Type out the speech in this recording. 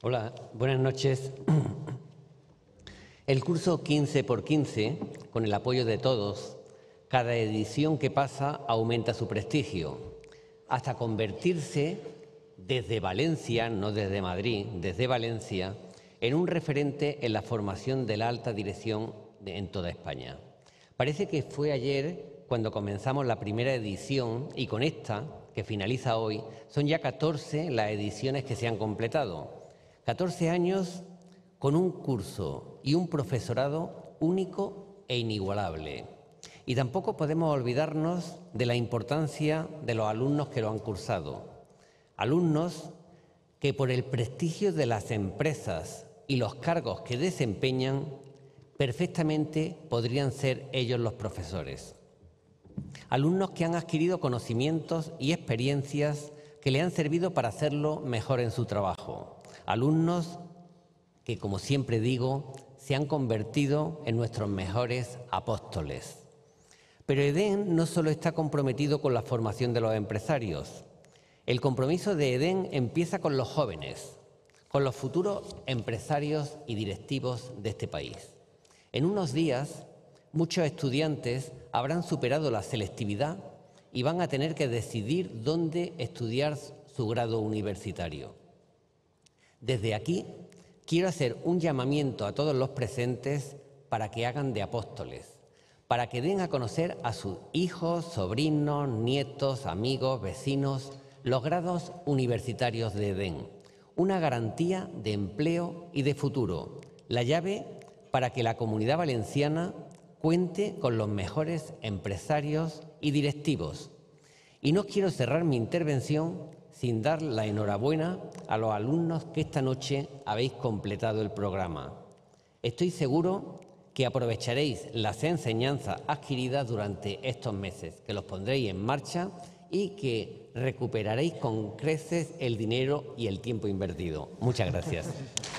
Hola, buenas noches. El curso 15×15, con el apoyo de todos, cada edición que pasa aumenta su prestigio, hasta convertirse desde Valencia, no desde Madrid, desde Valencia, en un referente en la formación de la alta dirección en toda España. Parece que fue ayer cuando comenzamos la primera edición y con esta, que finaliza hoy, son ya 14 las ediciones que se han completado. 14 años con un curso y un profesorado único e inigualable. Y tampoco podemos olvidarnos de la importancia de los alumnos que lo han cursado. Alumnos que por el prestigio de las empresas y los cargos que desempeñan, perfectamente podrían ser ellos los profesores. Alumnos que han adquirido conocimientos y experiencias que le han servido para hacerlo mejor en su trabajo. Alumnos que, como siempre digo, se han convertido en nuestros mejores apóstoles. Pero EDEN no solo está comprometido con la formación de los empresarios. El compromiso de EDEN empieza con los jóvenes, con los futuros empresarios y directivos de este país. En unos días, muchos estudiantes habrán superado la selectividad y van a tener que decidir dónde estudiar su grado universitario. Desde aquí quiero hacer un llamamiento a todos los presentes para que hagan de apóstoles, para que den a conocer a sus hijos, sobrinos, nietos, amigos, vecinos, los grados universitarios de EDEN, una garantía de empleo y de futuro, la llave para que la Comunidad Valenciana cuente con los mejores empresarios y directivos. Y no quiero cerrar mi intervención sin dar la enhorabuena a los alumnos que esta noche habéis completado el programa. Estoy seguro que aprovecharéis las enseñanzas adquiridas durante estos meses, que los pondréis en marcha y que recuperaréis con creces el dinero y el tiempo invertido. Muchas gracias.